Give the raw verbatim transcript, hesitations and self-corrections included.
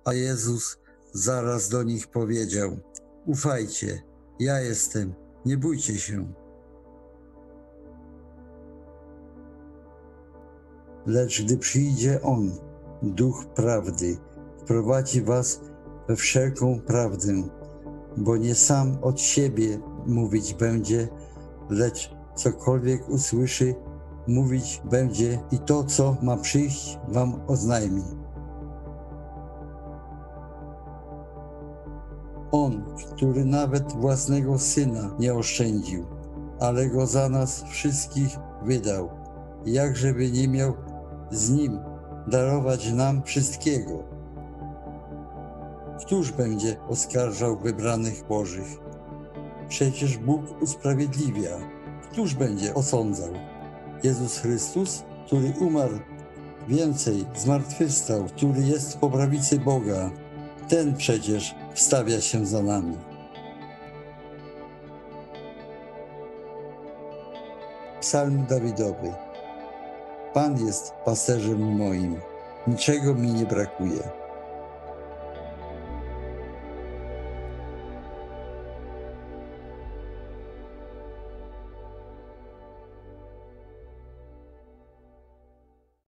A Jezus zaraz do nich powiedział: ufajcie, ja jestem, nie bójcie się. Lecz gdy przyjdzie On, Duch Prawdy, wprowadzi was we wszelką prawdę, bo nie sam od siebie mówić będzie, lecz cokolwiek usłyszy, mówić będzie i to, co ma przyjść, wam oznajmi. On, który nawet własnego Syna nie oszczędził, ale Go za nas wszystkich wydał, jakżeby nie miał z Nim darować nam wszystkiego. Któż będzie oskarżał wybranych Bożych? Przecież Bóg usprawiedliwia. Któż będzie osądzał? Jezus Chrystus, który umarł, więcej zmartwychwstał, który jest po prawicy Boga. Ten przecież wstawia się za nami. Psalm Dawidowy. Pan jest pasterzem moim, niczego mi nie brakuje.